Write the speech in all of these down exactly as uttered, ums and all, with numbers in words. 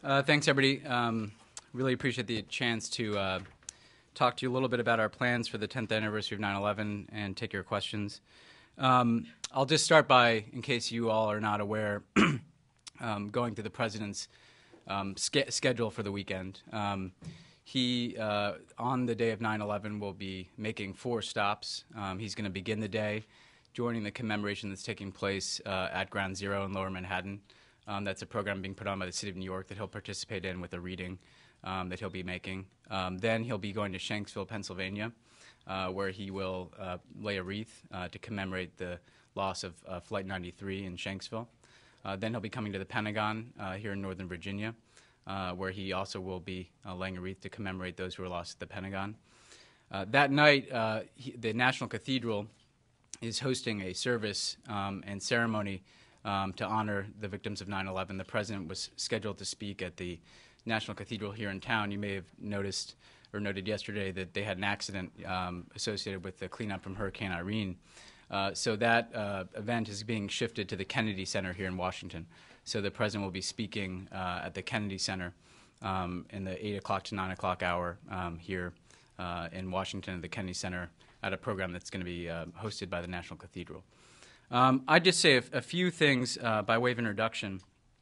Uh, thanks, everybody. Um, really appreciate the chance to uh, talk to you a little bit about our plans for the tenth anniversary of nine eleven and take your questions. Um, I'll just start by, in case you all are not aware, um, going through the President's um, ske- schedule for the weekend. Um, he, uh, on the day of nine eleven, will be making four stops. Um, he's going to begin the day joining the commemoration that's taking place uh, at Ground Zero in Lower Manhattan. Um, that's a program being put on by the City of New York that he'll participate in with a reading um, that he'll be making. Um, then he'll be going to Shanksville, Pennsylvania, uh, where he will uh, lay a wreath uh, to commemorate the loss of uh, Flight ninety-three in Shanksville. Uh, then he'll be coming to the Pentagon uh, here in Northern Virginia, uh, where he also will be uh, laying a wreath to commemorate those who were lost at the Pentagon. Uh, that night, uh, he, the National Cathedral is hosting a service um, and ceremony Um, to honor the victims of nine eleven. The President was scheduled to speak at the National Cathedral here in town. You may have noticed or noted yesterday that they had an accident um, associated with the cleanup from Hurricane Irene. Uh, so that uh, event is being shifted to the Kennedy Center here in Washington. So the President will be speaking uh, at the Kennedy Center um, in the eight o'clock to nine o'clock hour um, here uh, in Washington at the Kennedy Center at a program that's going to be uh, hosted by the National Cathedral. Um, I'd just say a, a few things uh, by way of introduction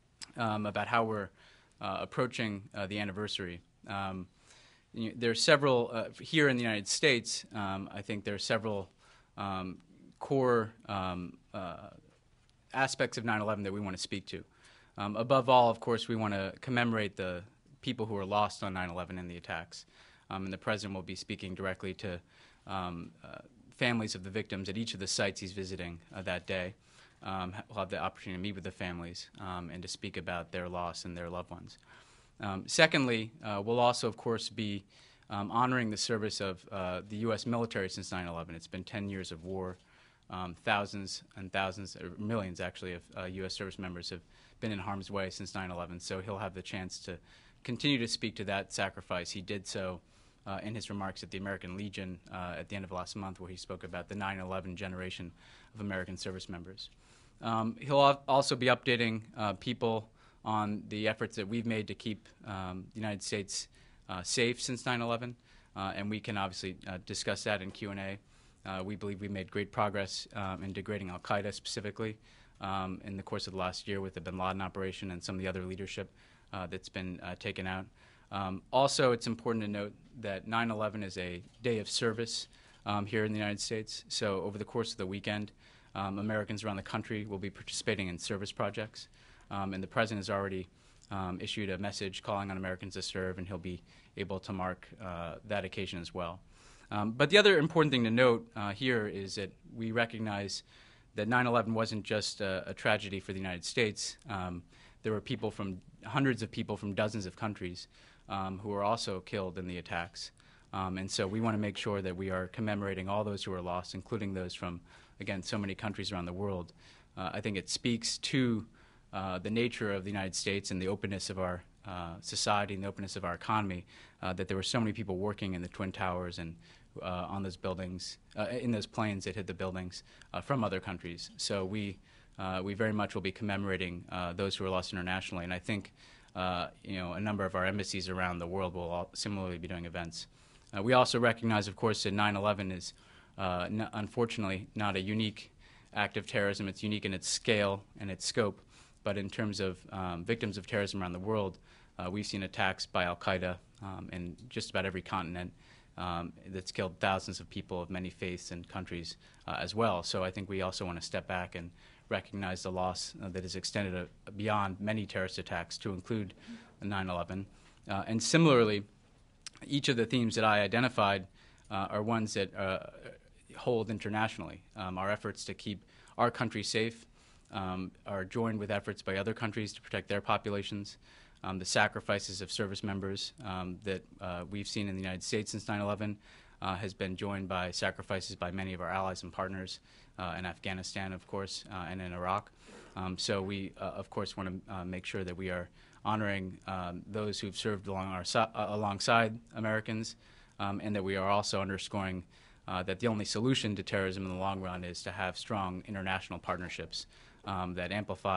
um, about how we're uh, approaching uh, the anniversary. Um, you know, there are several, uh, here in the United States, um, I think there are several um, core um, uh, aspects of nine eleven that we want to speak to. Um, above all, of course, we want to commemorate the people who were lost on nine eleven in the attacks. Um, and the President will be speaking directly to um, uh, families of the victims at each of the sites he's visiting uh, that day. Um, we'll have the opportunity to meet with the families um, and to speak about their loss and their loved ones. Um, secondly, uh, we'll also, of course, be um, honoring the service of uh, the U S military since nine eleven. It's been ten years of war. Um, thousands and thousands, or millions actually, of uh, U S service members have been in harm's way since nine eleven. So he'll have the chance to continue to speak to that sacrifice. He did so Uh, in his remarks at the American Legion uh, at the end of last month, where he spoke about the nine eleven generation of American service members. Um, he'll al- also be updating uh, people on the efforts that we've made to keep um, the United States uh, safe since nine eleven, uh, and we can obviously uh, discuss that in Q and A. Uh, we believe we made great progress um, in degrading al-Qaeda specifically um, in the course of the last year with the bin Laden operation and some of the other leadership uh, that's been uh, taken out. Um, also, it's important to note that nine eleven is a day of service um, here in the United States. So over the course of the weekend, um, Americans around the country will be participating in service projects. Um, and the President has already um, issued a message calling on Americans to serve, and he'll be able to mark uh, that occasion as well. Um, but the other important thing to note uh, here is that we recognize that nine eleven wasn't just a, a tragedy for the United States. Um, there were people from, hundreds of people from dozens of countries Um, who were also killed in the attacks. Um, and so we want to make sure that we are commemorating all those who are lost, including those from, again, so many countries around the world. Uh, I think it speaks to uh, the nature of the United States and the openness of our uh, society and the openness of our economy, uh, that there were so many people working in the Twin Towers and uh, on those buildings, uh, in those planes that hit the buildings uh, from other countries. So we, uh, we very much will be commemorating uh, those who are lost internationally. And I think Uh, you know, a number of our embassies around the world will all similarly be doing events. Uh, we also recognize, of course, that nine eleven is uh, n- unfortunately not a unique act of terrorism. It's unique in its scale and its scope. But in terms of um, victims of terrorism around the world, uh, we've seen attacks by al-Qaeda um, in just about every continent um, that's killed thousands of people of many faiths and countries uh, as well. So I think we also want to step back and recognize the loss uh, that is extended uh, beyond many terrorist attacks to include nine eleven. Uh, and similarly, each of the themes that I identified uh, are ones that uh, hold internationally. Um, our efforts to keep our country safe um, are joined with efforts by other countries to protect their populations. Um, the sacrifices of service members um, that uh, we've seen in the United States since nine eleven uh, has been joined by sacrifices by many of our allies and partners uh, in Afghanistan, of course, uh, and in Iraq. Um, so we, uh, of course, want to uh, make sure that we are honoring um, those who've served along our so- uh, alongside Americans, um, and that we are also underscoring uh, that the only solution to terrorism in the long run is to have strong international partnerships um, that amplify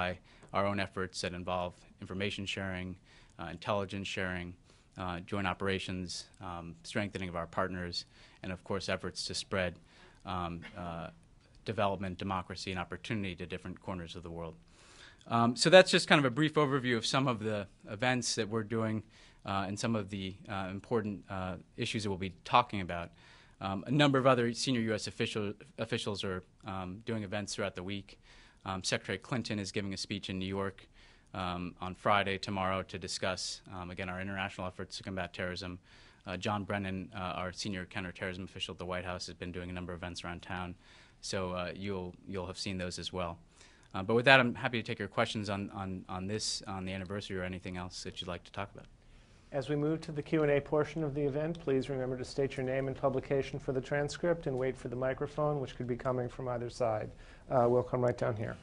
our own efforts that involve information sharing, uh, intelligence sharing, uh, joint operations, um, strengthening of our partners, and of course efforts to spread um, uh, development, democracy, and opportunity to different corners of the world. Um, so that's just kind of a brief overview of some of the events that we're doing uh, and some of the uh, important uh, issues that we'll be talking about. Um, a number of other senior U S official, officials are um, doing events throughout the week. Um, Secretary Clinton is giving a speech in New York um, on Friday, tomorrow, to discuss, um, again, our international efforts to combat terrorism. Uh, John Brennan, uh, our senior counterterrorism official at the White House, has been doing a number of events around town. So uh, you'll, you'll have seen those as well. Uh, but with that, I'm happy to take your questions on, on, on this, on the anniversary, or anything else that you'd like to talk about. As we move to the Q and A portion of the event, please remember to state your name and publication for the transcript and wait for the microphone, which could be coming from either side. Uh, we'll come right down here.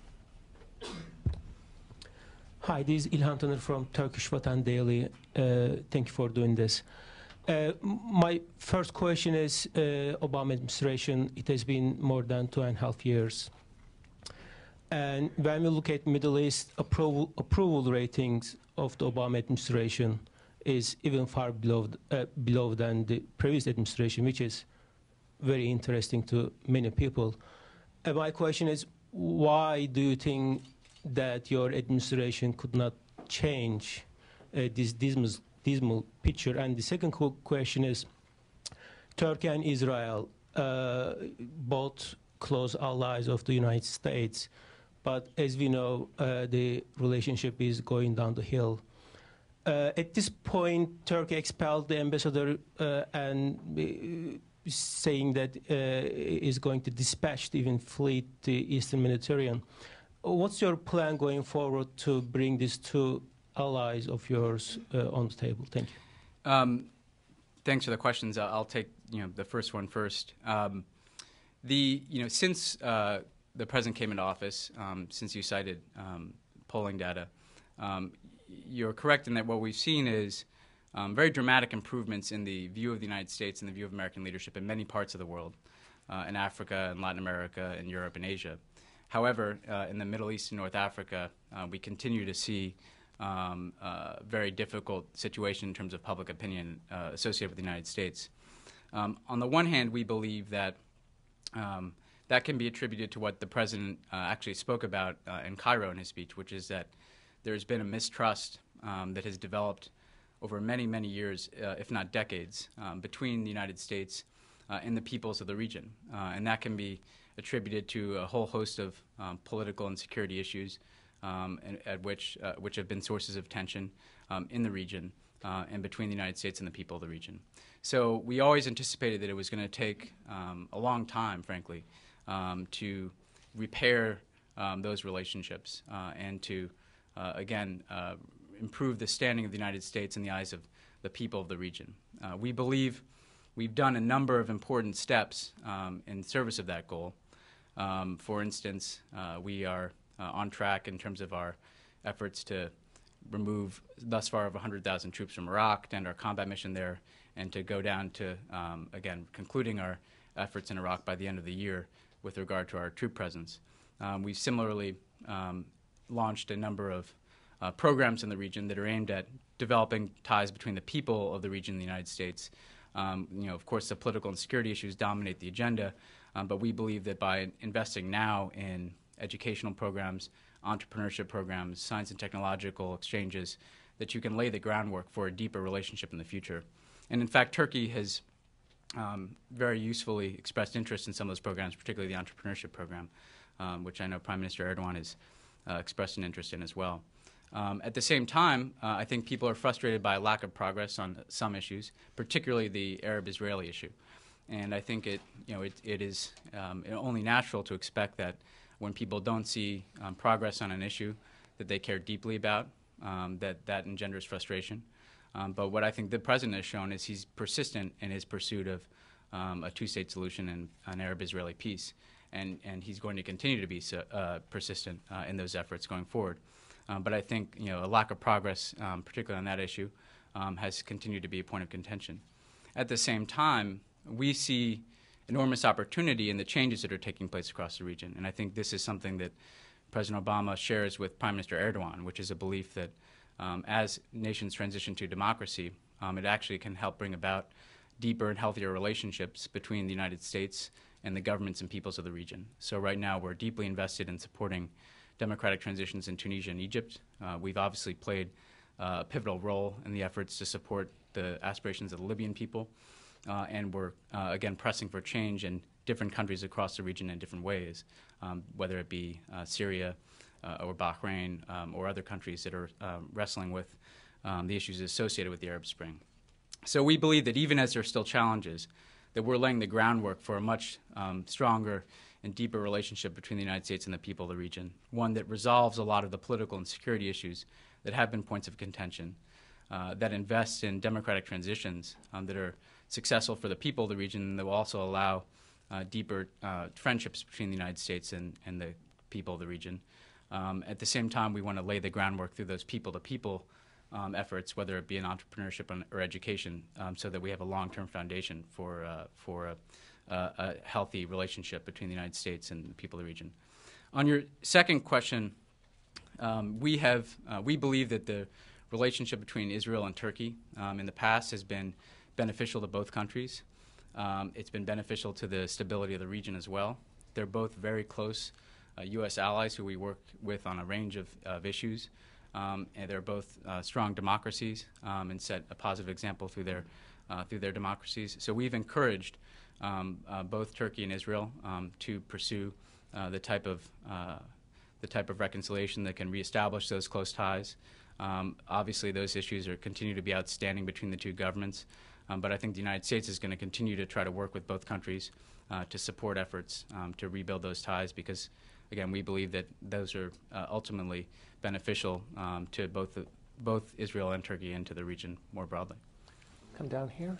Hi, this is İlhan Taner from Turkish Vatan Daily. Uh, thank you for doing this. Uh, my first question is, uh, Obama administration, it has been more than two and a half years. And when we look at Middle East approval, approval ratings of the Obama administration is even far below, uh, below than the previous administration, which is very interesting to many people. And my question is, why do you think that your administration could not change uh, this dismal, dismal picture? And the second question is, Turkey and Israel, uh, both close allies of the United States, but as we know, uh, the relationship is going down the hill. Uh, at this point, Turkey expelled the ambassador uh, and uh, saying that uh, is going to dispatch the even fleet to the Eastern Mediterranean. What's your plan going forward to bring these two allies of yours uh, on the table? Thank you. Um, thanks for the questions. I'll take you know the first one first. Um, the you know since uh, the president came into office, um, since you cited um, polling data, um, you're correct in that what we've seen is um, very dramatic improvements in the view of the United States and the view of American leadership in many parts of the world, uh, in Africa, in Latin America, in Europe, and Asia. However, uh, in the Middle East and North Africa, uh, we continue to see um, a very difficult situation in terms of public opinion uh, associated with the United States. Um, on the one hand, we believe that um, that can be attributed to what the president uh, actually spoke about uh, in Cairo in his speech, which is that there's been a mistrust um, that has developed over many, many years, uh, if not decades, um, between the United States uh, and the peoples of the region. Uh, and that can be attributed to a whole host of um, political and security issues um, and, at which, uh, which have been sources of tension um, in the region uh, and between the United States and the people of the region. So we always anticipated that it was going to take um, a long time, frankly, um, to repair um, those relationships uh, and to, uh, again, uh, improve the standing of the United States in the eyes of the people of the region. Uh, we believe we've done a number of important steps um, in service of that goal. Um, for instance, uh, we are uh, on track in terms of our efforts to remove thus far over one hundred thousand troops from Iraq, to end our combat mission there, and to go down to, um, again, concluding our efforts in Iraq by the end of the year with regard to our troop presence. Um, we've similarly um, launched a number of uh, programs in the region that are aimed at developing ties between the people of the region and the United States. Um, you know, of course, the political and security issues dominate the agenda, um, but we believe that by investing now in educational programs, entrepreneurship programs, science and technological exchanges, that you can lay the groundwork for a deeper relationship in the future. And in fact, Turkey has um, very usefully expressed interest in some of those programs, particularly the entrepreneurship program, um, which I know Prime Minister Erdogan has uh, expressed an interest in as well. Um, at the same time, uh, I think people are frustrated by a lack of progress on some issues, particularly the Arab-Israeli issue. And I think it, you know, it, it is um, only natural to expect that when people don't see um, progress on an issue that they care deeply about, um, that that engenders frustration. Um, but what I think the president has shown is he's persistent in his pursuit of um, a two-state solution and an Arab-Israeli peace, and and he's going to continue to be so, uh, persistent uh, in those efforts going forward. Um, but I think you know a lack of progress, um, particularly on that issue, um, has continued to be a point of contention. At the same time, we see enormous opportunity in the changes that are taking place across the region, and I think this is something that President Obama shares with Prime Minister Erdogan, which is a belief that um, as nations transition to democracy, um, it actually can help bring about deeper and healthier relationships between the United States and the governments and peoples of the region. So right now we're deeply invested in supporting democratic transitions in Tunisia and Egypt. Uh, we've obviously played uh, a pivotal role in the efforts to support the aspirations of the Libyan people, uh, and we're, uh, again, pressing for change in different countries across the region in different ways, um, whether it be uh, Syria uh, or Bahrain um, or other countries that are um, wrestling with um, the issues associated with the Arab Spring. So we believe that even as there are still challenges, that we're laying the groundwork for a much um, stronger and deeper relationship between the United States and the people of the region, one that resolves a lot of the political and security issues that have been points of contention, uh, that invests in democratic transitions um, that are successful for the people of the region, and that will also allow uh, deeper uh, friendships between the United States and, and the people of the region. Um, at the same time, we want to lay the groundwork through those people-to-people um, efforts, whether it be in entrepreneurship or education, um, so that we have a long-term foundation for, uh, for a, Uh, a healthy relationship between the United States and the people of the region. On your second question, um, we have uh, we believe that the relationship between Israel and Turkey um, in the past has been beneficial to both countries. Um, it's been beneficial to the stability of the region as well. They're both very close uh, U S allies who we work with on a range of, of issues, um, and they're both uh, strong democracies um, and set a positive example through their uh, through their democracies. So we've encouraged Um, uh, both Turkey and Israel um, to pursue uh, the type of uh, the type of reconciliation that can reestablish those close ties. Um, obviously, those issues are continue to be outstanding between the two governments, um, but I think the United States is going to continue to try to work with both countries uh, to support efforts um, to rebuild those ties, because, again, we believe that those are uh, ultimately beneficial um, to both the, both Israel and Turkey and to the region more broadly. Come down here.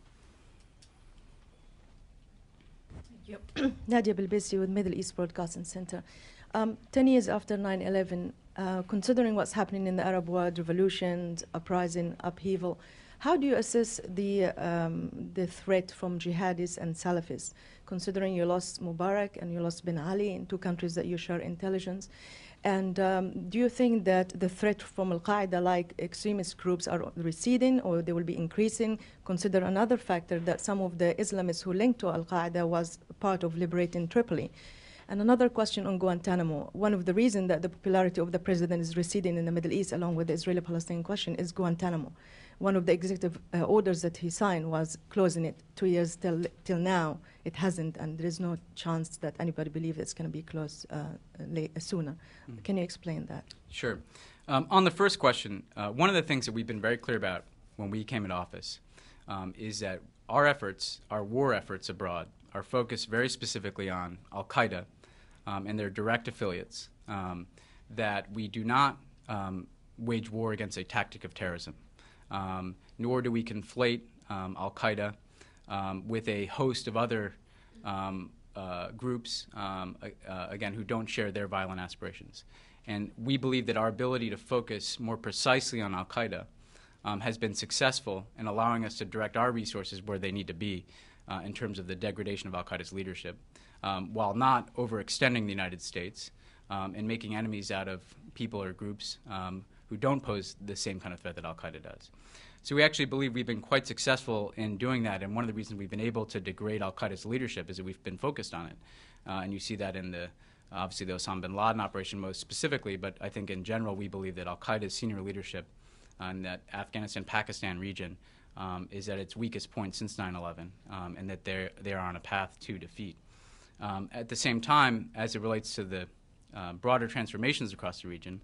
Nadia Bilbisi with Middle East Broadcasting Center. Um, ten years after nine eleven, uh, considering what's happening in the Arab world, revolutions, uprising, upheaval, how do you assess the, um, the threat from jihadis and Salafis, considering you lost Mubarak and you lost Ben Ali in two countries that you share intelligence? And um, do you think that the threat from Al-Qaeda-like extremist groups are receding, or they will be increasing? Consider another factor, that some of the Islamists who linked to Al-Qaeda was part of liberating Tripoli. And another question on Guantanamo. One of the reasons that the popularity of the president is receding in the Middle East, along with the Israeli-Palestinian question, is Guantanamo. One of the executive uh, orders that he signed was closing it two years till, till now. It hasn't, and there is no chance that anybody believes it's going to be closed uh, late, uh, sooner. Mm. Can you explain that? Sure. Um, on the first question, uh, one of the things that we've been very clear about when we came into office um, is that our efforts, our war efforts abroad, are focused very specifically on Al-Qaeda um, and their direct affiliates, um, that we do not um, wage war against a tactic of terrorism. Um, nor do we conflate um, Al-Qaeda um, with a host of other um, uh, groups, um, uh, again, who don't share their violent aspirations. And we believe that our ability to focus more precisely on Al-Qaeda um, has been successful in allowing us to direct our resources where they need to be uh, in terms of the degradation of Al-Qaeda's leadership, um, while not overextending the United States um, and making enemies out of people or groups um, who don't pose the same kind of threat that Al-Qaeda does. So we actually believe we've been quite successful in doing that, and one of the reasons we've been able to degrade Al-Qaeda's leadership is that we've been focused on it. Uh, and you see that in the, obviously, the Osama bin Laden operation most specifically, but I think in general we believe that Al-Qaeda's senior leadership uh, in that Afghanistan-Pakistan region um, is at its weakest point since nine eleven, um, and that they're, they're on a path to defeat. Um, at the same time, as it relates to the uh, broader transformations across the region,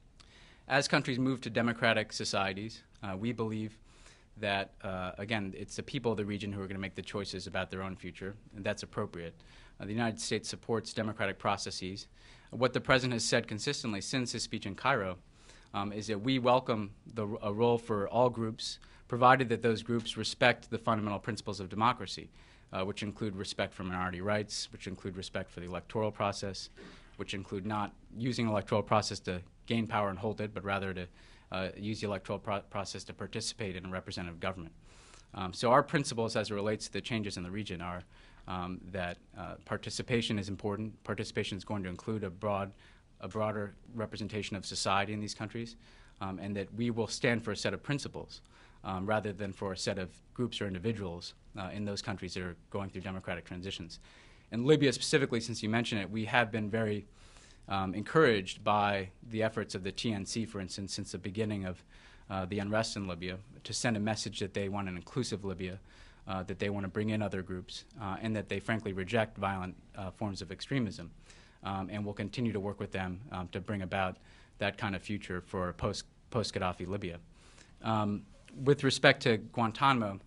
as countries move to democratic societies, uh, we believe that, uh, again, it's the people of the region who are going to make the choices about their own future, and that's appropriate. Uh, the United States supports democratic processes. What the President has said consistently since his speech in Cairo um, is that we welcome the, a role for all groups, provided that those groups respect the fundamental principles of democracy, uh, which include respect for minority rights, which include respect for the electoral process, which include not using electoral process to gain power and hold it, but rather to uh, use the electoral pro process to participate in a representative government. Um, so our principles as it relates to the changes in the region are um, that uh, participation is important. Participation is going to include a broad a broader representation of society in these countries, um, and that we will stand for a set of principles um, rather than for a set of groups or individuals uh, in those countries that are going through democratic transitions. In Libya specifically, since you mentioned it, we have been very um, encouraged by the efforts of the T N C, for instance, since the beginning of uh, the unrest in Libya, to send a message that they want an inclusive Libya, uh, that they want to bring in other groups, uh, and that they frankly reject violent uh, forms of extremism. Um, and we'll continue to work with them um, to bring about that kind of future for post, post-Gaddafi Libya. Um, with respect to Guantanamo,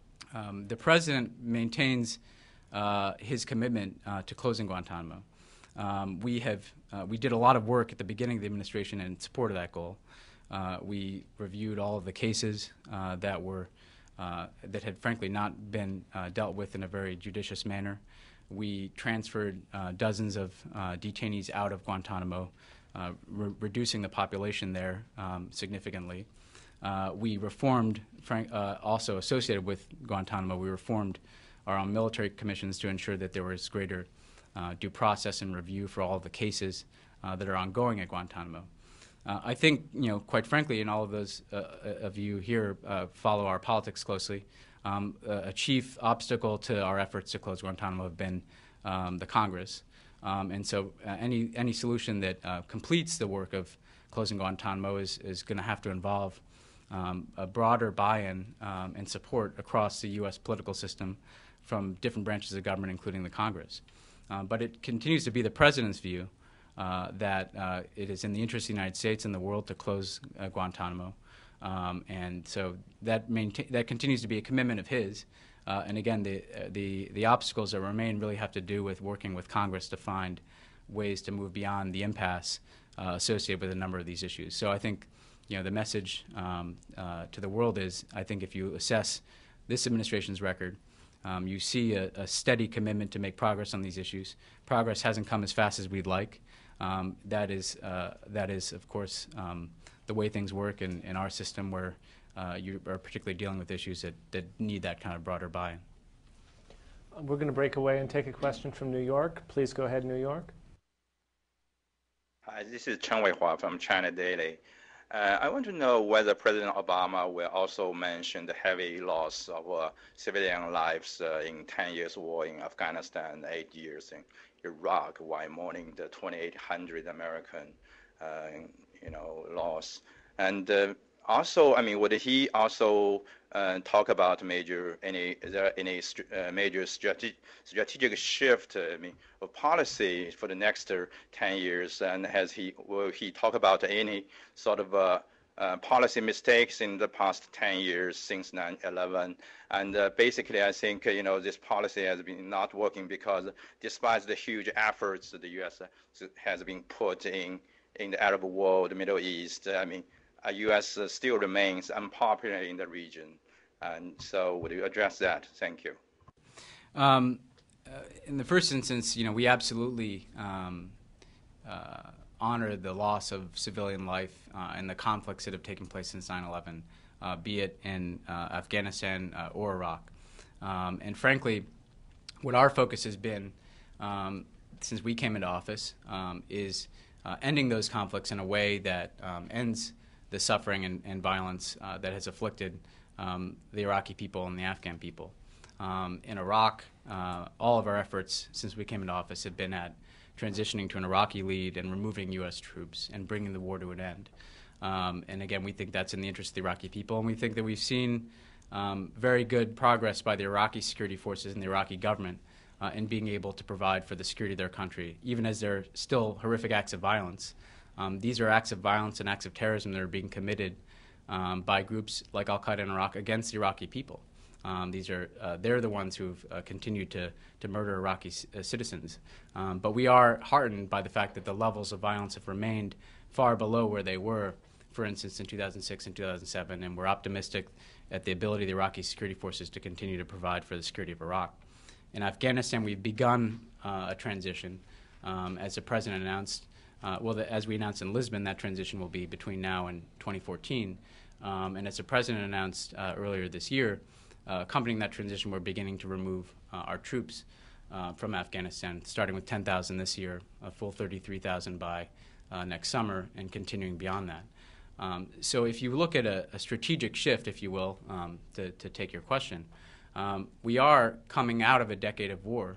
um, the President maintains uh, his commitment uh, to closing Guantanamo. Um, we have uh, we did a lot of work at the beginning of the administration in support of that goal. Uh, we reviewed all of the cases uh, that were uh, that had frankly not been uh, dealt with in a very judicious manner. We transferred uh, dozens of uh, detainees out of Guantanamo, uh, re reducing the population there um, significantly. Uh, we reformed, frank, uh, also associated with Guantanamo, we reformed our own military commissions to ensure that there was greater uh, due process and review for all of the cases uh, that are ongoing at Guantanamo. Uh, I think, you know, quite frankly, and all of those uh, of you here uh, follow our politics closely, um, a chief obstacle to our efforts to close Guantanamo have been um, the Congress. Um, and so uh, any, any solution that uh, completes the work of closing Guantanamo is, is going to have to involve um, a broader buy-in um, and support across the U S political system from different branches of government, including the Congress. Uh, but it continues to be the President's view uh, that uh, it is in the interest of the United States and the world to close uh, Guantanamo. Um, and so that, that continues to be a commitment of his. Uh, and again, the, uh, the, the obstacles that remain really have to do with working with Congress to find ways to move beyond the impasse uh, associated with a number of these issues. So I think, you know, the message um, uh, to the world is, I think if you assess this administration's record, um, you see a, a steady commitment to make progress on these issues. Progress hasn't come as fast as we'd like. Um, that is, uh, that is, of course, um, the way things work in, in our system, where uh, you are particularly dealing with issues that, that need that kind of broader buy-in. We're going to break away and take a question from New York. Please go ahead, New York. Hi, this is Chen Weihua from China Daily. Uh, I want to know whether President Obama will also mention the heavy loss of uh, civilian lives uh, in ten years war in Afghanistan, eight years in Iraq, while mourning the twenty-eight hundred American, uh, you know, loss. And uh, also, I mean, would he also uh, talk about major any is there any uh, major strate strategic shift uh, I mean, of policy for the next uh, ten years? And has he will he talk about any sort of uh, uh, policy mistakes in the past ten years since nine eleven? And uh, basically, I think uh, you know this policy has been not working because, despite the huge efforts that the U S has been put in in the Arab world, the Middle East, I mean. Uh, U S uh, still remains unpopular in the region. And so would you address that? Thank you. Um, uh, in the first instance, you know, we absolutely um, uh, honor the loss of civilian life uh, and the conflicts that have taken place since nine eleven, uh, be it in uh, Afghanistan uh, or Iraq. Um, and frankly, what our focus has been um, since we came into office um, is uh, ending those conflicts in a way that um, ends the suffering and, and violence uh, that has afflicted um, the Iraqi people and the Afghan people. Um, in Iraq, uh, all of our efforts since we came into office have been at transitioning to an Iraqi lead and removing U S troops and bringing the war to an end. Um, and again, we think that's in the interest of the Iraqi people, and we think that we've seen um, very good progress by the Iraqi security forces and the Iraqi government uh, in being able to provide for the security of their country, even as there are still horrific acts of violence. Um, these are acts of violence and acts of terrorism that are being committed um, by groups like Al-Qaeda in Iraq against the Iraqi people. Um, these are, uh, they're the ones who've uh, continued to, to murder Iraqi uh, citizens. Um, but we are heartened by the fact that the levels of violence have remained far below where they were, for instance, in two thousand six and two thousand seven, and we're optimistic at the ability of the Iraqi security forces to continue to provide for the security of Iraq. In Afghanistan, we've begun uh, a transition, um, as the President announced. Uh, well, the, as we announced in Lisbon, that transition will be between now and twenty fourteen. Um, and as the President announced uh, earlier this year, uh, accompanying that transition, we're beginning to remove uh, our troops uh, from Afghanistan, starting with ten thousand this year, a full thirty-three thousand by uh, next summer and continuing beyond that. Um, so if you look at a, a strategic shift, if you will, um, to, to take your question, um, we are coming out of a decade of war,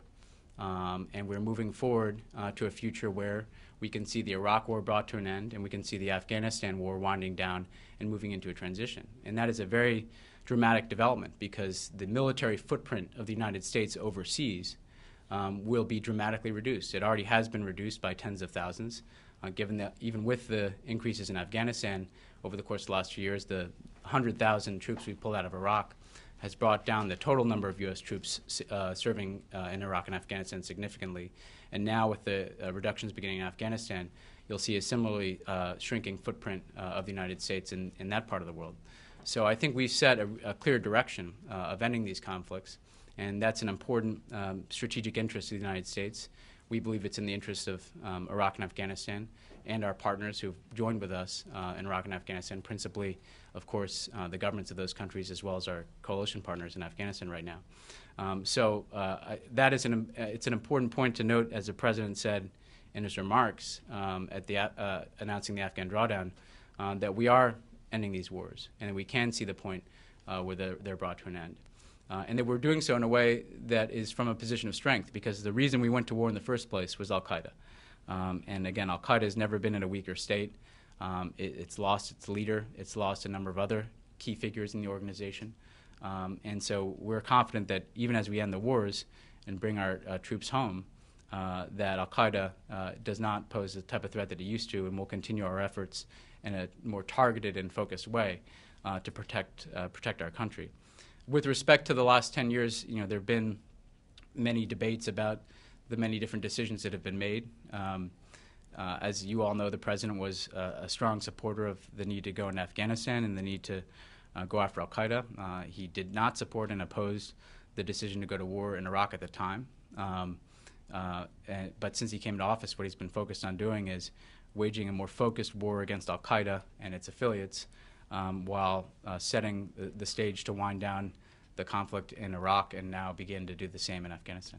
um, and we're moving forward uh, to a future where we can see the Iraq war brought to an end, and we can see the Afghanistan war winding down and moving into a transition. And that is a very dramatic development because the military footprint of the United States overseas um, will be dramatically reduced. It already has been reduced by tens of thousands. Uh, given that even with the increases in Afghanistan over the course of the last few years, the one hundred thousand troops we pulled out of Iraq has brought down the total number of U S troops uh, serving uh, in Iraq and Afghanistan significantly. And now with the uh, reductions beginning in Afghanistan, you'll see a similarly uh, shrinking footprint uh, of the United States in, in that part of the world. So I think we've set a, a clear direction uh, of ending these conflicts, and that's an important um, strategic interest of the United States. We believe it's in the interest of um, Iraq and Afghanistan and our partners who've joined with us uh, in Iraq and Afghanistan, principally, of course, uh, the governments of those countries as well as our coalition partners in Afghanistan right now. Um, so uh, I, that is an, uh, it's an important point to note, as the President said in his remarks um, at the, uh, announcing the Afghan drawdown, uh, that we are ending these wars and we can see the point uh, where they're, they're brought to an end. Uh, and that we're doing so in a way that is from a position of strength, because the reason we went to war in the first place was al-Qaeda. Um, and again, al-Qaeda has never been in a weaker state. Um, it, it's lost its leader. It's lost a number of other key figures in the organization. Um, and so we're confident that even as we end the wars and bring our uh, troops home, uh, that al-Qaeda uh, does not pose the type of threat that it used to, and we'll continue our efforts in a more targeted and focused way uh, to protect, uh, protect our country. With respect to the last ten years, you know, there have been many debates about the many different decisions that have been made. Um, uh, as you all know, the President was uh, a strong supporter of the need to go in Afghanistan and the need to uh, go after al-Qaeda. Uh, he did not support and oppose the decision to go to war in Iraq at the time. Um, uh, and, but since he came into office, what he's been focused on doing is waging a more focused war against al-Qaeda and its affiliates, Um, while uh, setting the, the stage to wind down the conflict in Iraq and now begin to do the same in Afghanistan.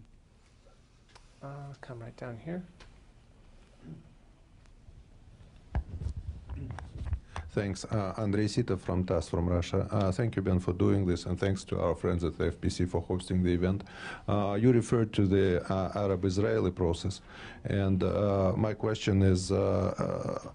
Uh, come right down here. Thanks. Uh, Andrei Sitov from T A S S from Russia. Uh, thank you, Ben, for doing this, and thanks to our friends at the F B C for hosting the event. Uh, you referred to the uh, Arab-Israeli process, and uh, my question is, uh, uh,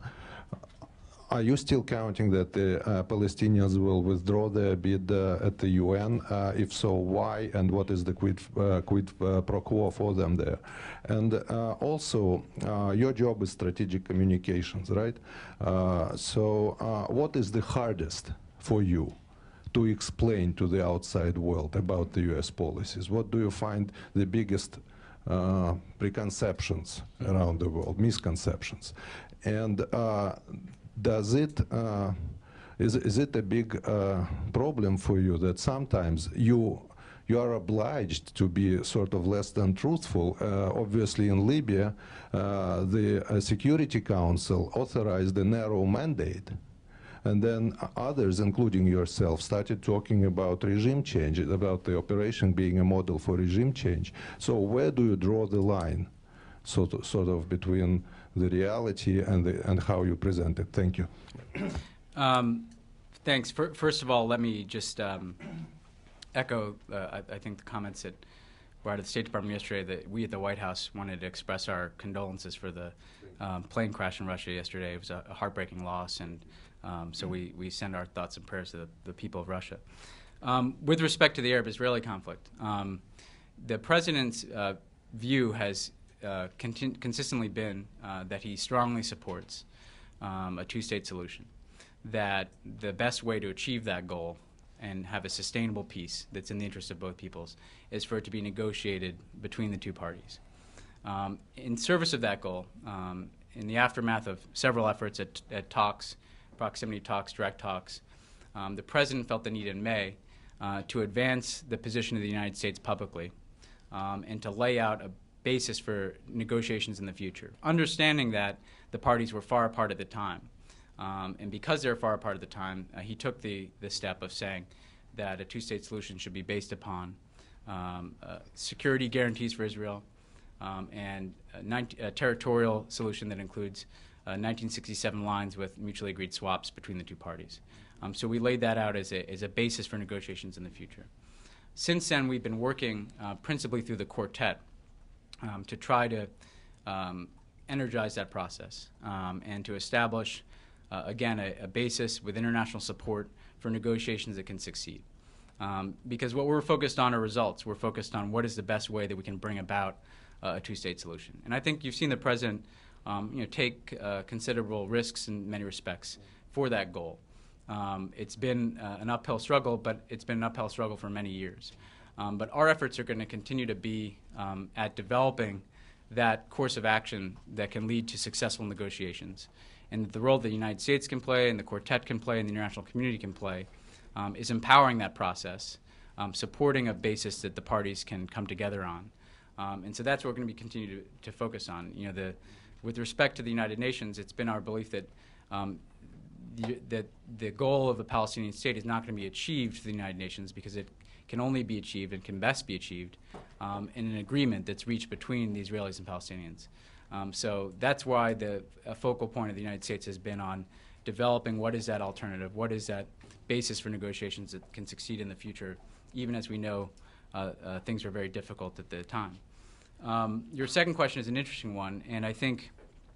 are you still counting that the uh, Palestinians will withdraw their bid uh, at the U N? Uh, if so, why, and what is the quid, uh, quid uh, pro quo for them there? And uh, also, uh, your job is strategic communications, right? Uh, so uh, what is the hardest for you to explain to the outside world about the U S policies? What do you find the biggest uh, preconceptions around the world, misconceptions? And uh, Does it, uh, is, is it a big uh, problem for you that sometimes you, you are obliged to be sort of less than truthful? Uh, obviously in Libya, uh, the uh, Security Council authorized a narrow mandate, and then others, including yourself, started talking about regime change, about the operation being a model for regime change. So where do you draw the line, sort of, sort of between the reality and, the, and how you present it? Thank you. Um, thanks. For, first of all, let me just um, echo, uh, I, I think, the comments that were out of the State Department yesterday, that we at the White House wanted to express our condolences for the um, plane crash in Russia yesterday. It was a, a heartbreaking loss, and um, so we, we send our thoughts and prayers to the, the people of Russia. Um, with respect to the Arab-Israeli conflict, um, the President's uh, view has Uh, consistently been uh, that he strongly supports um, a two-state solution, that the best way to achieve that goal and have a sustainable peace that's in the interest of both peoples is for it to be negotiated between the two parties. Um, in service of that goal, um, in the aftermath of several efforts at, at talks, proximity talks, direct talks, um, the President felt the need in May uh, to advance the position of the United States publicly um, and to lay out a basis for negotiations in the future, understanding that the parties were far apart at the time. Um, and because they're far apart at the time, uh, he took the, the step of saying that a two-state solution should be based upon um, uh, security guarantees for Israel um, and a, a territorial solution that includes uh, nineteen sixty-seven lines with mutually agreed swaps between the two parties. Um, so we laid that out as a, as a basis for negotiations in the future. Since then, we've been working uh, principally through the quartet um, to try to um, energize that process um, and to establish, uh, again, a, a basis with international support for negotiations that can succeed. Um, because what we're focused on are results. We're focused on what is the best way that we can bring about uh, a two-state solution. And I think you've seen the president um, you know, take uh, considerable risks in many respects for that goal. Um, it's been uh, an uphill struggle, but it's been an uphill struggle for many years. Um, but our efforts are going to continue to be um, at developing that course of action that can lead to successful negotiations. And the role that the United States can play and the quartet can play and the international community can play um, is empowering that process, um, supporting a basis that the parties can come together on. Um, and so that's what we're going to be continue to, to focus on. You know, the, with respect to the United Nations, it's been our belief that um, the, that the goal of the Palestinian state is not going to be achieved through the United Nations because it can only be achieved and can best be achieved um, in an agreement that's reached between the Israelis and Palestinians. Um, so that's why the a focal point of the United States has been on developing what is that alternative, what is that basis for negotiations that can succeed in the future, even as we know uh, uh, things are very difficult at the time. Um, your second question is an interesting one, and I think,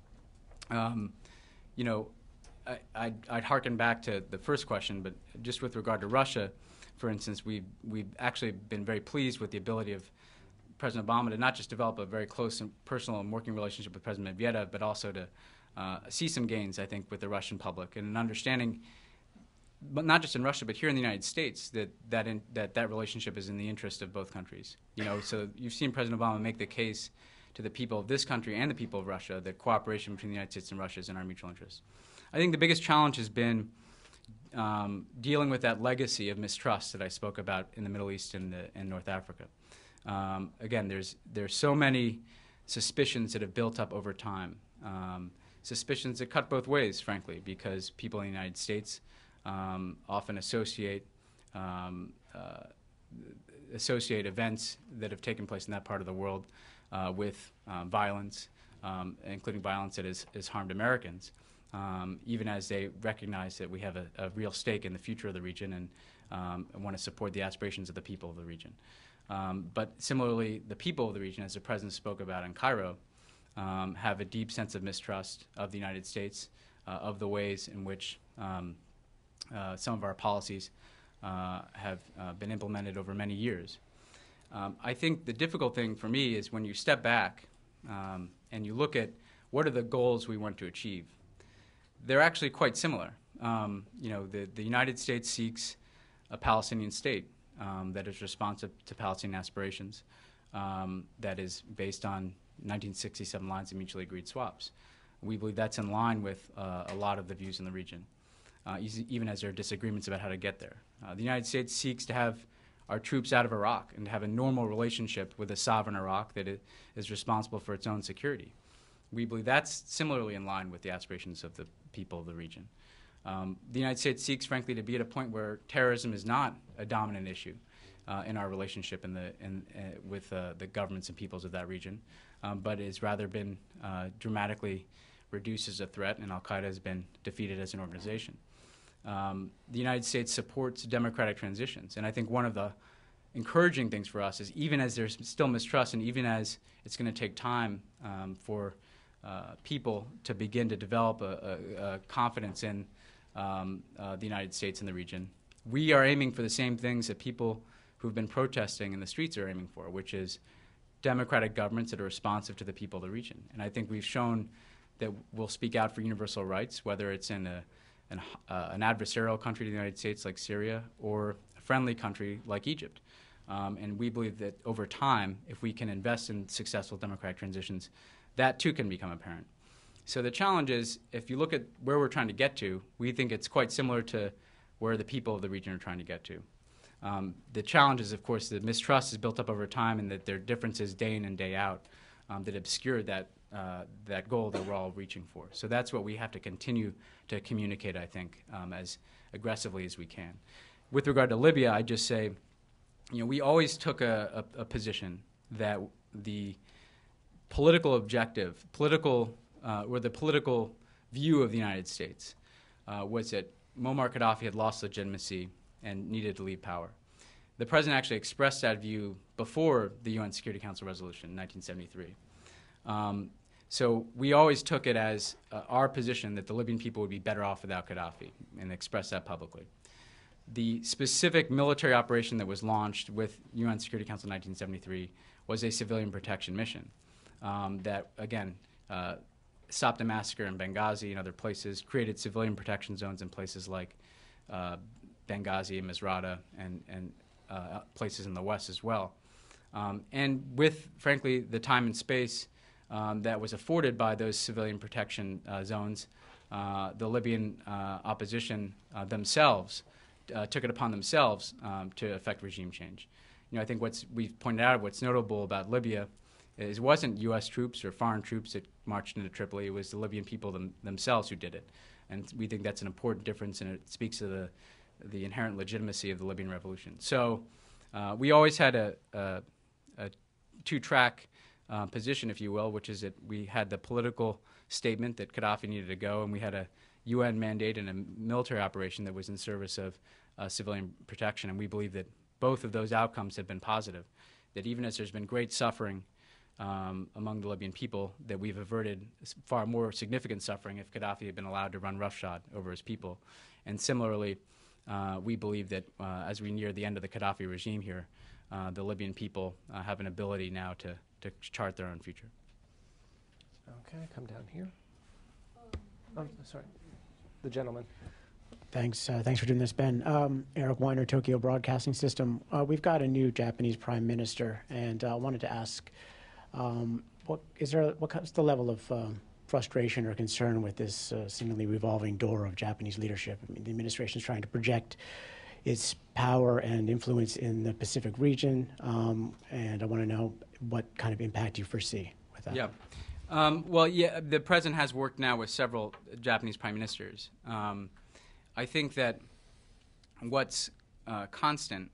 um, you know, I, I'd, I'd hearken back to the first question, but just with regard to Russia, for instance, we've, we've actually been very pleased with the ability of President Obama to not just develop a very close and personal and working relationship with President Medvedev, but also to uh, see some gains, I think, with the Russian public and an understanding, but not just in Russia, but here in the United States, that that, in, that that relationship is in the interest of both countries. You know, so you've seen President Obama make the case to the people of this country and the people of Russia that cooperation between the United States and Russia is in our mutual interest. I think the biggest challenge has been um, dealing with that legacy of mistrust that I spoke about in the Middle East and, the, and North Africa. Um, again, there's there's so many suspicions that have built up over time, um, suspicions that cut both ways, frankly, because people in the United States um, often associate um, uh, associate events that have taken place in that part of the world uh, with um, violence, um, including violence that has, has harmed Americans, um, even as they recognize that we have a, a real stake in the future of the region and um, want to support the aspirations of the people of the region. Um, but similarly, the people of the region, as the President spoke about in Cairo, um, have a deep sense of mistrust of the United States, uh, of the ways in which um, uh, some of our policies uh, have uh, been implemented over many years. Um, I think the difficult thing for me is when you step back um, and you look at what are the goals we want to achieve. They're actually quite similar. Um, you know, the, the United States seeks a Palestinian state Um, that is responsive to Palestinian aspirations, um, that is based on nineteen sixty-seven lines of mutually agreed swaps. We believe that's in line with uh, a lot of the views in the region, uh, even as there are disagreements about how to get there. Uh, the United States seeks to have our troops out of Iraq and to have a normal relationship with a sovereign Iraq that is responsible for its own security. We believe that's similarly in line with the aspirations of the people of the region. Um, the United States seeks, frankly, to be at a point where terrorism is not a dominant issue uh, in our relationship in the, in, uh, with uh, the governments and peoples of that region, um, but has rather been uh, dramatically reduced as a threat, and al-Qaeda has been defeated as an organization. Um, the United States supports democratic transitions, and I think one of the encouraging things for us is even as there's still mistrust and even as it's going to take time um, for uh, people to begin to develop a, a, a confidence in Um, uh, the United States and the region, we are aiming for the same things that people who've been protesting in the streets are aiming for, which is democratic governments that are responsive to the people of the region. And I think we've shown that we'll speak out for universal rights, whether it's in a, an, uh, an adversarial country to the United States like Syria or a friendly country like Egypt. Um, and we believe that over time, if we can invest in successful democratic transitions, that too can become apparent. So the challenge is, if you look at where we're trying to get to, we think it's quite similar to where the people of the region are trying to get to. Um, the challenge is, of course, that mistrust is built up over time and that there are differences day in and day out um, that obscure that, uh, that goal that we're all reaching for. So that's what we have to continue to communicate, I think, um, as aggressively as we can. With regard to Libya, I just say, you know, we always took a, a, a position that the political objective, political Uh, where the political view of the United States uh, was that Muammar Gaddafi had lost legitimacy and needed to leave power. The president actually expressed that view before the U N Security Council resolution in nineteen seventy-three. Um, so we always took it as uh, our position that the Libyan people would be better off without Gaddafi, and expressed that publicly. The specific military operation that was launched with U N Security Council in nineteen seventy-three was a civilian protection mission um, that, again, uh, stopped a massacre in Benghazi and other places, created civilian protection zones in places like uh, Benghazi, Misrata, and, and uh, places in the West as well. Um, and with, frankly, the time and space um, that was afforded by those civilian protection uh, zones, uh, the Libyan uh, opposition uh, themselves uh, took it upon themselves um, to effect regime change. You know, I think what's we've pointed out, what's notable about Libya is it wasn't U S troops or foreign troops that marched into Tripoli. It was the Libyan people them, themselves who did it. And we think that's an important difference, and it speaks to the, the inherent legitimacy of the Libyan revolution. So uh, we always had a, a, a two-track uh, position, if you will, which is that we had the political statement that Gaddafi needed to go, and we had a U N mandate and a military operation that was in service of uh, civilian protection. And we believe that both of those outcomes have been positive, that even as there's been great suffering Um, among the Libyan people, that we've averted far more significant suffering if Gaddafi had been allowed to run roughshod over his people. And similarly, uh, we believe that uh, as we near the end of the Gaddafi regime here, uh, the Libyan people uh, have an ability now to, to chart their own future. Okay, come down here. Oh, sorry, the gentleman. Thanks. Uh, thanks for doing this, Ben. Um, Eric Weiner, Tokyo Broadcasting System. Uh, we've got a new Japanese Prime Minister, and I uh, wanted to ask. Um, what is there? What's the level of um, frustration or concern with this uh, seemingly revolving door of Japanese leadership? I mean, the administration is trying to project its power and influence in the Pacific region, um, and I want to know what kind of impact you foresee with that. Yeah. Um, well, yeah. The president has worked now with several Japanese prime ministers. Um, I think that what's uh, constant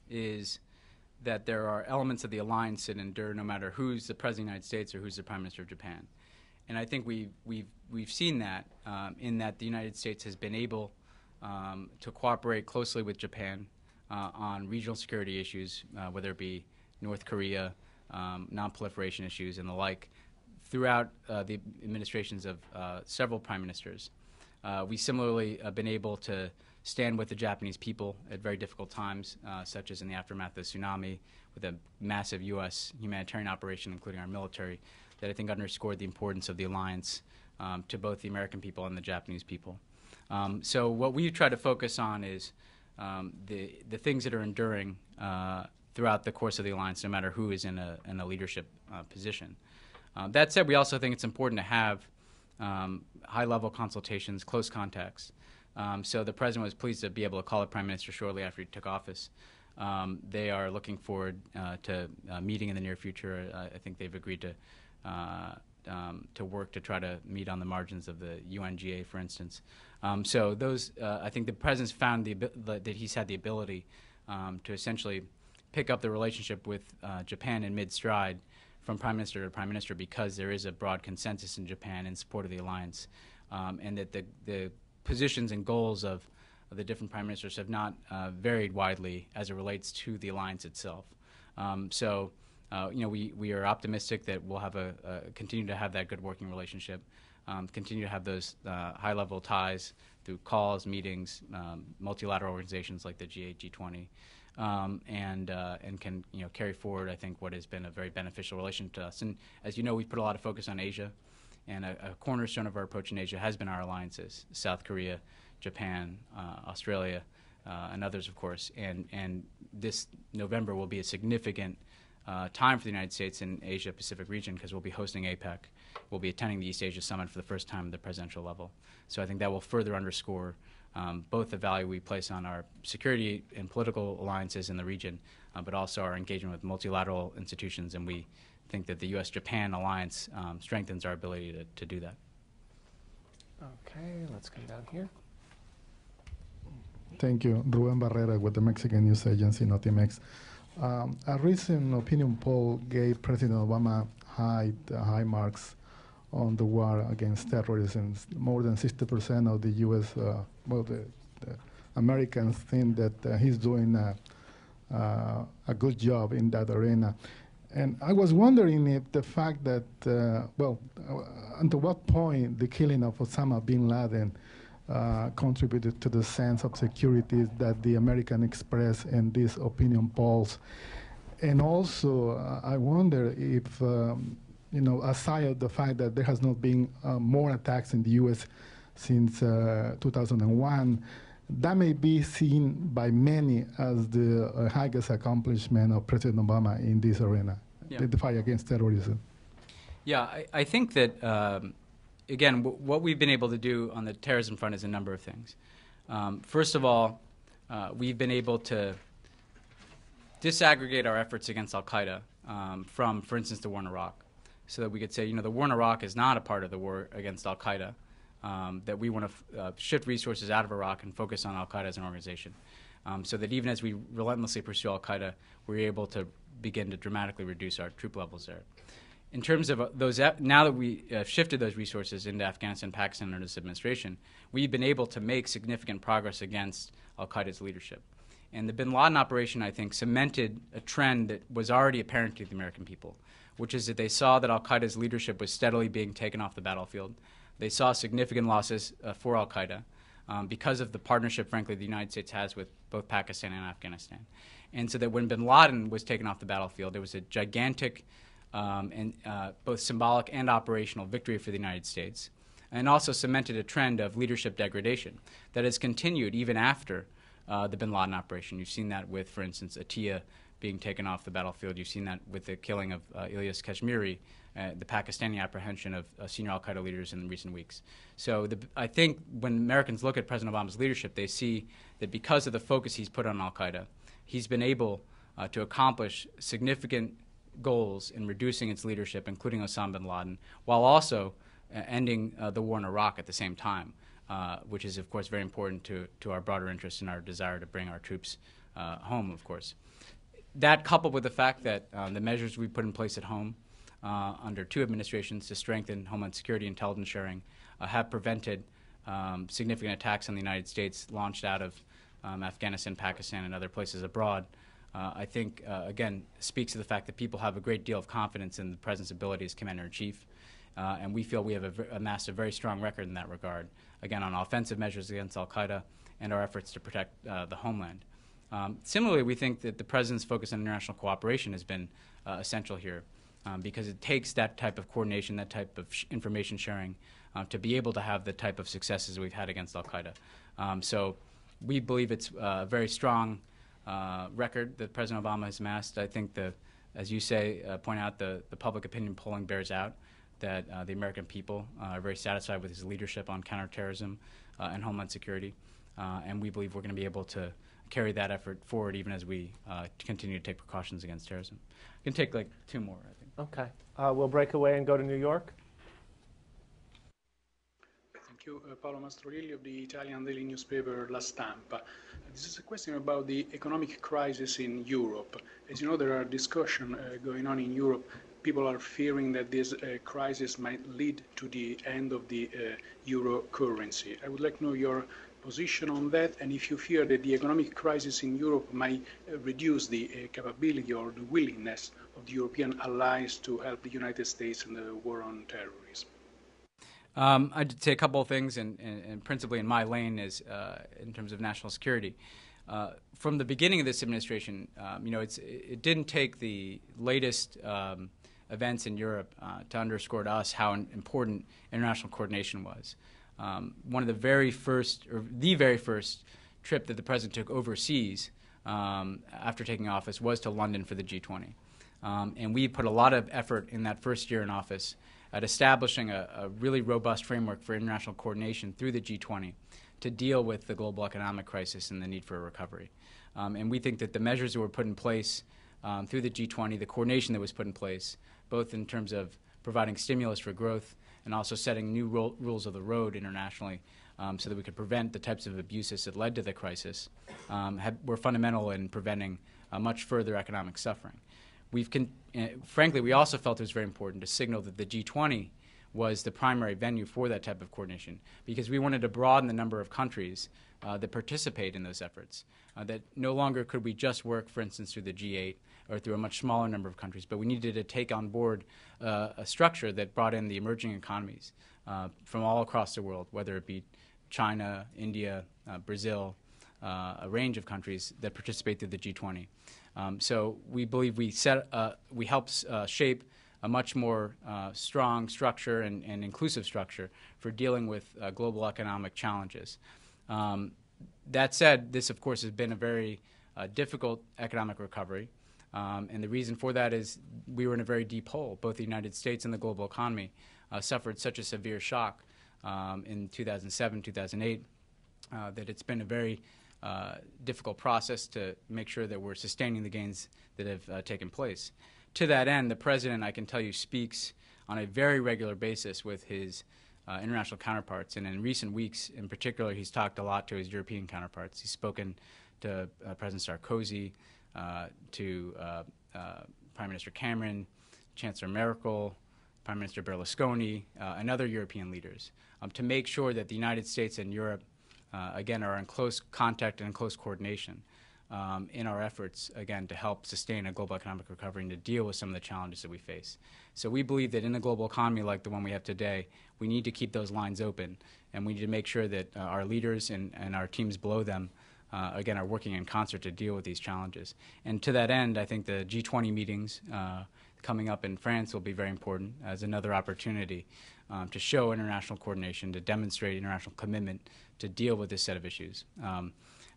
is that there are elements of the alliance that endure no matter who's the President of the United States or who's the Prime Minister of Japan. And I think we've, we've, we've seen that um, in that the United States has been able um, to cooperate closely with Japan uh, on regional security issues, uh, whether it be North Korea, um, non-proliferation issues, and the like, throughout uh, the administrations of uh, several prime ministers. Uh, we similarly have been able to stand with the Japanese people at very difficult times, uh, such as in the aftermath of the tsunami, with a massive U S humanitarian operation, including our military, that I think underscored the importance of the alliance um, to both the American people and the Japanese people. Um, so what we try to focus on is um, the, the things that are enduring uh, throughout the course of the alliance, no matter who is in a, in a leadership uh, position. Uh, that said, we also think it's important to have um, high-level consultations, close contacts. Um, so the president was pleased to be able to call the prime minister shortly after he took office. Um, they are looking forward uh, to uh, meeting in the near future. Uh, I think they've agreed to uh, um, to work to try to meet on the margins of the U N G A, for instance. Um, so those, uh, I think the president's found the, that he's had the ability um, to essentially pick up the relationship with uh, Japan in mid-stride from prime minister to prime minister, because there is a broad consensus in Japan in support of the alliance, um, and that the the positions and goals of, of the different prime ministers have not uh, varied widely as it relates to the alliance itself. Um, so, uh, you know, we, we are optimistic that we'll have a, a continue to have that good working relationship, um, continue to have those uh, high-level ties through calls, meetings, um, multilateral organizations like the G eight, G twenty, um, and uh, and can you know carry forward, I think, what has been a very beneficial relation to us. And as you know, we've put a lot of focus on Asia. And a, a cornerstone of our approach in Asia has been our alliances: South Korea, Japan, uh, Australia, uh, and others, of course. And and this November will be a significant uh, time for the United States in Asia-Pacific region, because we'll be hosting APEC. We'll be attending the East Asia Summit for the first time at the presidential level. So I think that will further underscore um, both the value we place on our security and political alliances in the region, uh, but also our engagement with multilateral institutions. And we think that the U S Japan alliance um, strengthens our ability to, to do that. Okay, let's come down here. Thank you. Ruben Barrera with the Mexican news agency Notimex. Um, a recent opinion poll gave President Obama high, uh, high marks on the war against terrorism. More than sixty percent of the U S, uh, well, the, the Americans think that uh, he's doing a, uh, a good job in that arena. And I was wondering if the fact that, uh, well, uh, until what point the killing of Osama bin Laden uh, contributed to the sense of security that the American express in these opinion polls. And also, uh, I wonder if, um, you know, aside of the fact that there has not been uh, more attacks in the U S since uh, two thousand one, that may be seen by many as the uh, highest accomplishment of President Obama in this arena, yeah. the fight against terrorism. Yeah, I, I think that, um, again, w what we've been able to do on the terrorism front is a number of things. Um, first of all, uh, we've been able to disaggregate our efforts against al-Qaeda um, from, for instance, the war in Iraq, so that we could say, you know, the war in Iraq is not a part of the war against al-Qaeda, um, that we want to uh, shift resources out of Iraq and focus on al-Qaeda as an organization, um, so that even as we relentlessly pursue al-Qaeda, we're able to begin to dramatically reduce our troop levels there. In terms of uh, those, now that we uh, shifted those resources into Afghanistan and Pakistan under this administration, we've been able to make significant progress against al-Qaeda's leadership. And the bin Laden operation, I think, cemented a trend that was already apparent to the American people, which is that they saw that al-Qaeda's leadership was steadily being taken off the battlefield. They saw significant losses uh, for al-Qaeda um, because of the partnership, frankly, the United States has with both Pakistan and Afghanistan. And so that when bin Laden was taken off the battlefield, there was a gigantic um, and uh, both symbolic and operational victory for the United States, and also cemented a trend of leadership degradation that has continued even after Uh, the bin Laden operation. You've seen that with, for instance, Atiyah being taken off the battlefield. You've seen that with the killing of uh, Ilyas Kashmiri, uh, the Pakistani apprehension of uh, senior al-Qaeda leaders in recent weeks. So the, I think when Americans look at President Obama's leadership, they see that because of the focus he's put on al-Qaeda, he's been able uh, to accomplish significant goals in reducing its leadership, including Osama bin Laden, while also uh, ending uh, the war in Iraq at the same time. Uh, which is, of course, very important to, to our broader interests and our desire to bring our troops uh, home, of course. That, coupled with the fact that uh, the measures we put in place at home uh, under two administrations to strengthen Homeland Security intelligence sharing uh, have prevented um, significant attacks on the United States launched out of um, Afghanistan, Pakistan, and other places abroad, uh, I think, uh, again, speaks to the fact that people have a great deal of confidence in the President's ability as Commander-in-Chief. Uh, and we feel we have a amassed a very strong record in that regard, again, on offensive measures against al-Qaeda and our efforts to protect uh, the homeland. Um, similarly, we think that the President's focus on international cooperation has been uh, essential here um, because it takes that type of coordination, that type of sh information sharing uh, to be able to have the type of successes we've had against al-Qaeda. Um, so we believe it's a very strong uh, record that President Obama has amassed. I think, the, as you say, uh, point out, the, the public opinion polling bears out that uh, the American people uh, are very satisfied with his leadership on counterterrorism uh, and homeland security. Uh, and we believe we're going to be able to carry that effort forward even as we uh, continue to take precautions against terrorism. I can take like two more, I think. Okay. Uh, we'll break away and go to New York. Thank you. Uh, Paolo Mastrolilli of the Italian daily newspaper La Stampa. This is a question about the economic crisis in Europe. As you know, there are discussions uh, going on in Europe. People are fearing that this uh, crisis might lead to the end of the uh, euro currency. I would like to know your position on that, and if you fear that the economic crisis in Europe might uh, reduce the uh, capability or the willingness of the European allies to help the United States in the war on terrorism. Um, I'd say a couple of things, and, and, and principally in my lane is uh, in terms of national security. Uh, from the beginning of this administration, um, you know, it's, it didn't take the latest um, events in Europe uh, to underscore to us how important international coordination was. Um, one of the very first, or the very first trip that the President took overseas um, after taking office was to London for the G twenty. Um, and we put a lot of effort in that first year in office at establishing a, a really robust framework for international coordination through the G twenty to deal with the global economic crisis and the need for a recovery. Um, and we think that the measures that were put in place um, through the G twenty, the coordination that was put in place, both in terms of providing stimulus for growth and also setting new ro rules of the road internationally um, so that we could prevent the types of abuses that led to the crisis, um, have, were fundamental in preventing uh, much further economic suffering. We've con uh, frankly, we also felt it was very important to signal that the G twenty was the primary venue for that type of coordination, because we wanted to broaden the number of countries uh, that participate in those efforts. Uh, that no longer could we just work, for instance, through the G eight or through a much smaller number of countries, but we needed to take on board uh, a structure that brought in the emerging economies uh, from all across the world, whether it be China, India, uh, Brazil, uh, a range of countries that participate through the G twenty. Um, so we believe we set, uh, we help uh, shape a much more uh, strong structure and, and inclusive structure for dealing with uh, global economic challenges. Um, that said, this of course has been a very uh, difficult economic recovery, um, and the reason for that is we were in a very deep hole. Both the United States and the global economy uh, suffered such a severe shock um, in two thousand seven, two thousand eight, uh, that it's been a very uh, difficult process to make sure that we're sustaining the gains that have uh, taken place. To that end, the President, I can tell you, speaks on a very regular basis with his uh, international counterparts, and in recent weeks in particular, he's talked a lot to his European counterparts. He's spoken to uh, President Sarkozy, uh, to uh, uh, Prime Minister Cameron, Chancellor Merkel, Prime Minister Berlusconi, uh, and other European leaders, um, to make sure that the United States and Europe, uh, again, are in close contact and in close coordination Um, in our efforts, again, to help sustain a global economic recovery and to deal with some of the challenges that we face. So we believe that in a global economy like the one we have today, we need to keep those lines open, and we need to make sure that uh, our leaders and, and our teams below them, uh, again, are working in concert to deal with these challenges. And to that end, I think the G twenty meetings uh, coming up in France will be very important as another opportunity um, to show international coordination, to demonstrate international commitment to deal with this set of issues. Um,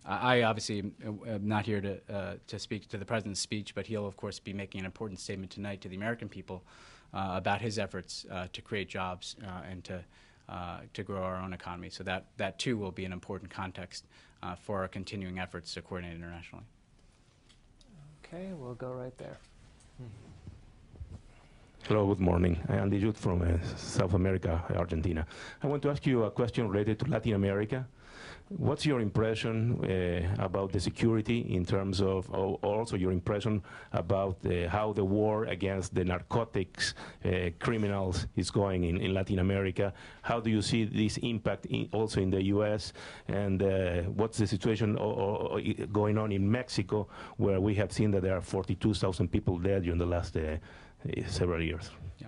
I obviously am not here to, uh, to speak to the President's speech, but he'll, of course, be making an important statement tonight to the American people uh, about his efforts uh, to create jobs uh, and to, uh, to grow our own economy. So that, that, too, will be an important context uh, for our continuing efforts to coordinate internationally. Okay, we'll go right there. Hello, good morning. I'm Andy Jude from uh, South America, Argentina. I want to ask you a question related to Latin America. What's your impression uh, about the security in terms of, or also your impression about uh, how the war against the narcotics uh, criminals is going in, in Latin America? How do you see this impact in, also in the U S? And uh, what's the situation or, or, going on in Mexico, where we have seen that there are forty-two thousand people dead during the last uh, several years? Yeah.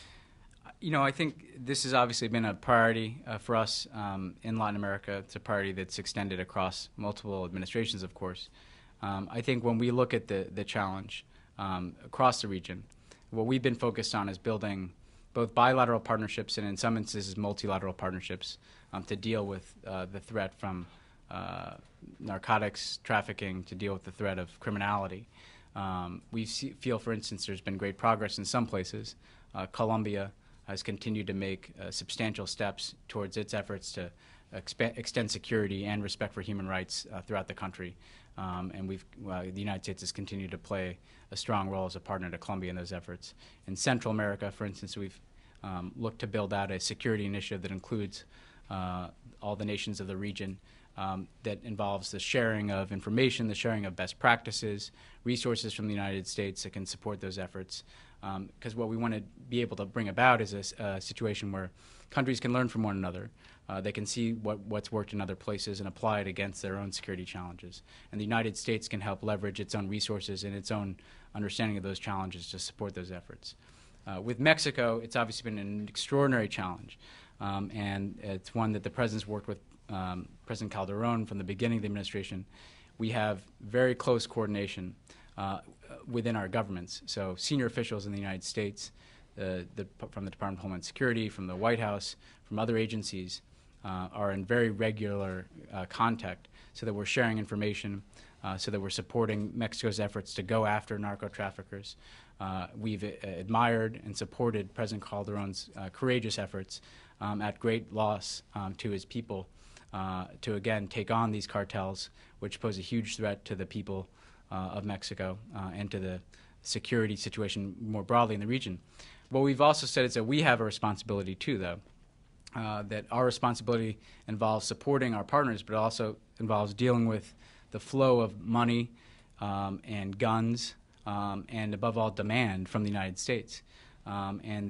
You know, I think this has obviously been a priority uh, for us um, in Latin America. It's a priority that's extended across multiple administrations, of course. Um, I think when we look at the, the challenge um, across the region, what we've been focused on is building both bilateral partnerships and in some instances multilateral partnerships um, to deal with uh, the threat from uh, narcotics trafficking, to deal with the threat of criminality. Um, we see, feel, for instance, there's been great progress in some places. Uh, Colombia has continued to make uh, substantial steps towards its efforts to expa- extend security and respect for human rights uh, throughout the country. Um, and we've, uh, the United States has continued to play a strong role as a partner to Colombia in those efforts. In Central America, for instance, we've um, looked to build out a security initiative that includes uh, all the nations of the region, Um, that involves the sharing of information, the sharing of best practices, resources from the United States that can support those efforts. Because um, what we want to be able to bring about is a, a situation where countries can learn from one another. Uh, they can see what, what's worked in other places and apply it against their own security challenges. And the United States can help leverage its own resources and its own understanding of those challenges to support those efforts. Uh, with Mexico, it's obviously been an extraordinary challenge, um, and it's one that the President's worked with Um, President Calderon from the beginning of the administration. We have very close coordination uh, within our governments. So senior officials in the United States, uh, the, from the Department of Homeland Security, from the White House, from other agencies, uh, are in very regular uh, contact so that we're sharing information, uh, so that we're supporting Mexico's efforts to go after narco-traffickers. Uh, we've uh, admired and supported President Calderon's uh, courageous efforts um, at great loss um, to his people, Uh, to, again, take on these cartels, which pose a huge threat to the people uh, of Mexico uh, and to the security situation more broadly in the region. What we've also said is that we have a responsibility, too, though, uh, that our responsibility involves supporting our partners, but also involves dealing with the flow of money um, and guns um, and, above all, demand from the United States, um, and that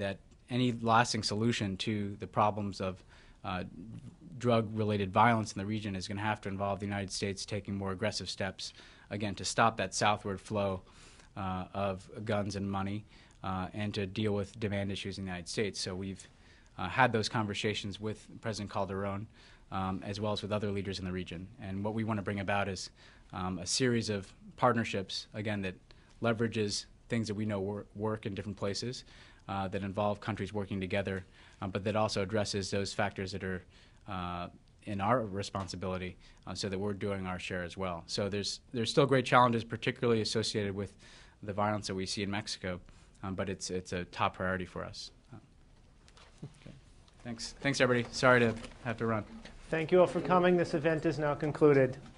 any lasting solution to the problems of uh, drug-related violence in the region is going to have to involve the United States taking more aggressive steps, again, to stop that southward flow uh, of guns and money uh, and to deal with demand issues in the United States. So we've uh, had those conversations with President Calderon um, as well as with other leaders in the region. And what we want to bring about is um, a series of partnerships, again, that leverages things that we know wor work in different places, uh, that involve countries working together, um, but that also addresses those factors that are uh, in our responsibility uh, so that we're doing our share as well. So there's, there's still great challenges, particularly associated with the violence that we see in Mexico, um, but it's, it's a top priority for us. Uh, okay. Thanks. Thanks, everybody. Sorry to have to run. Thank you all for coming. This event is now concluded.